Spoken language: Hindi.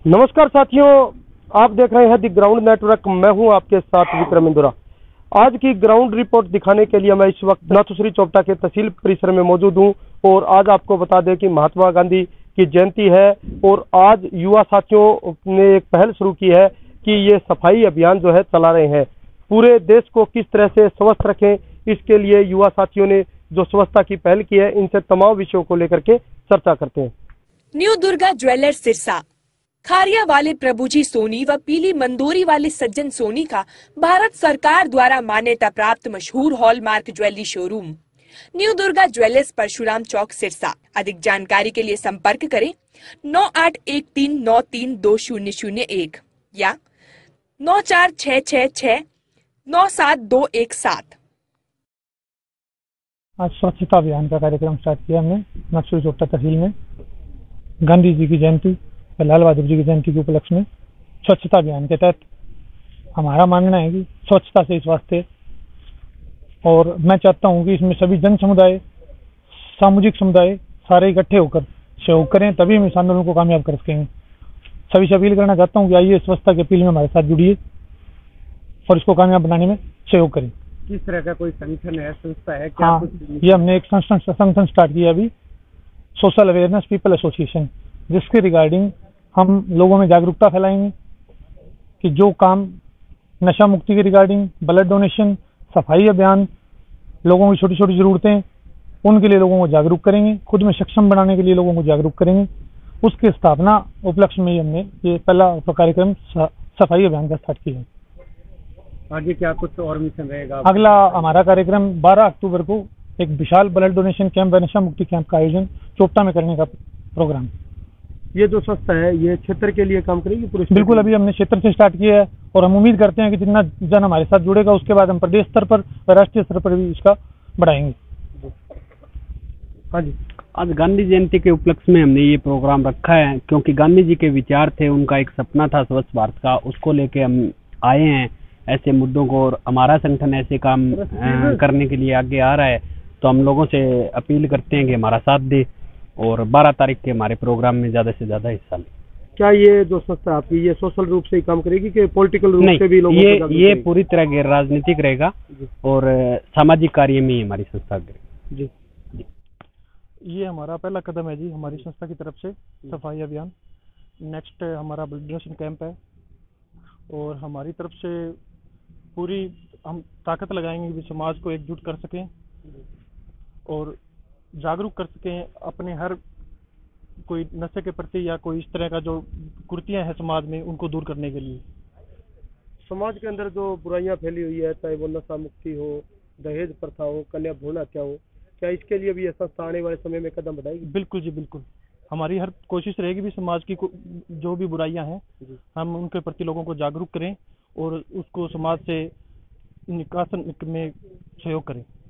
नमस्कार साथियों, आप देख रहे हैं दी ग्राउंड नेटवर्क। मैं हूं आपके साथ विक्रम इंदुरा। आज की ग्राउंड रिपोर्ट दिखाने के लिए मैं इस वक्त नाथुश्री चोपटा के तहसील परिसर में मौजूद हूं और आज आपको बता दें कि महात्मा गांधी की जयंती है और आज युवा साथियों ने एक पहल शुरू की है कि ये सफाई अभियान जो है चला रहे हैं। पूरे देश को किस तरह से स्वस्थ रखें, इसके लिए युवा साथियों ने जो स्वच्छता की पहल की है, इनसे तमाम विषयों को लेकर के चर्चा करते हैं। न्यू दुर्गा ज्वेलर्स सिरसा, खारिया वाले प्रभुजी सोनी व पीली मंदोरी वाले सज्जन सोनी का भारत सरकार द्वारा मान्यता प्राप्त मशहूर hallmark jewellery showroom new Durga jewellers Parshuram Chowk Sirsa. अधिक जानकारी के लिए संपर्क करें 9813932001 या 9466697217। आज स्वच्छता अभियान का कार्यक्रम स्टार्ट किया हमने नाथुश्री चोपटा तहसील में। गांधी जी की जयंती, लाल बहादुर जी की जयंती के उपलक्ष्य में स्वच्छता अभियान के तहत हमारा मानना है कि स्वच्छता से स्वास्थ्य, और मैं चाहता हूं कि इसमें सभी जन समुदाय, सामाजिक समुदाय सारे इकट्ठे होकर सहयोग करें, तभी हम इस आंदोलन को कामयाब कर सकेंगे। सभी से अपील करना चाहता हूं कि आइए स्वच्छता की अपील में हमारे साथ जुड़िए और इसको कामयाब बनाने में सहयोग करें। किस तरह का कोई संगठन है, संस्था है क्या? हाँ, ये हमने एक संगठन स्टार्ट किया अभी, सोशल अवेयरनेस पीपल एसोसिएशन, जिसके रिगार्डिंग हम लोगों में जागरूकता फैलाएंगे कि जो काम नशा मुक्ति के रिगार्डिंग, ब्लड डोनेशन, सफाई अभियान, लोगों की छोटी छोटी जरूरतें, उनके लिए लोगों को जागरूक करेंगे, खुद में सक्षम बनाने के लिए लोगों को जागरूक करेंगे। उसके स्थापना उपलक्ष्य में ही हमने ये पहला कार्यक्रम सफाई अभियान का स्टार्ट किया है। आगे क्या कुछ और मिशन रहेगा? अगला हमारा कार्यक्रम 12 अक्टूबर को एक विशाल ब्लड डोनेशन कैंप, नशा मुक्ति कैंप का आयोजन चोपटा में करने का प्रोग्राम। ये जो संस्था है ये क्षेत्र के लिए काम करेगी पूरे? बिल्कुल, अभी हमने क्षेत्र से स्टार्ट किया है और हम उम्मीद करते हैं कि जितना जन हमारे साथ जुड़ेगा उसके बाद हम प्रदेश स्तर पर व राष्ट्रीय स्तर पर भी इसका बढ़ाएंगे। हाँ जी, आज गांधी जयंती के उपलक्ष्य में हमने ये प्रोग्राम रखा है क्योंकि गांधी जी के विचार थे, उनका एक सपना था स्वच्छ भारत का, उसको लेके हम आए हैं ऐसे मुद्दों को, और हमारा संगठन ऐसे काम करने के लिए आगे आ रहा है। तो हम लोगों से अपील करते हैं कि हमारा साथ दे और 12 तारीख के हमारे प्रोग्राम में ज़्यादा से ज़्यादा हिस्सा लें। क्या ये जो संस्था आपकी ये सोशल रूप से ही काम करेगी कि पॉलिटिकल रूप से भी लोगों को ये पूरी तरह गैर राजनीतिक रहेगा और सामाजिक कार्य में ही हमारी संस्था करेगी। जी, ये हमारा पहला कदम है जी हमारी संस्था की तरफ से सफाई अभियान। नेक्स्ट हमारा ब्लड डोनेशन कैंप है और हमारी तरफ से पूरी हम ताकत लगाएंगे कि समाज को एकजुट कर सकें और जागरूक कर सकें अपने हर कोई नशे के प्रति या कोई इस तरह का जो कुरीतियां हैं समाज में, उनको दूर करने के लिए। समाज के अंदर जो बुराइयां फैली हुई है, चाहे वो नशा मुक्ति हो, दहेज प्रथा हो, कन्या भ्रूण हत्या हो, क्या इसके लिए भी यह संस्था आने वाले समय में कदम बढ़ाएगी? बिल्कुल जी, बिल्कुल। हमारी हर कोशिश रहेगी भी समाज की जो भी बुराइयां हैं हम उनके प्रति लोगों को जागरूक करें और उसको समाज से निकासन में सहयोग करें।